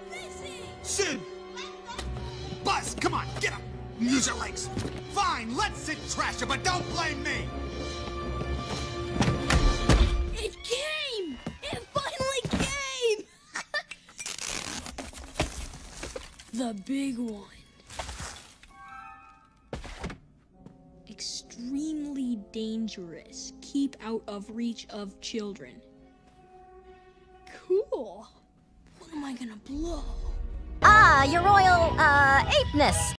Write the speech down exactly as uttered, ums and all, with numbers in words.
Sid! Buzz, come on, get up! Use your legs. Fine, let Sid trash it, but don't blame me! It came! It finally came! The big one. Extremely dangerous. Keep out of reach of children. Cool. What am I gonna blow? Ah, your royal, uh, apeness.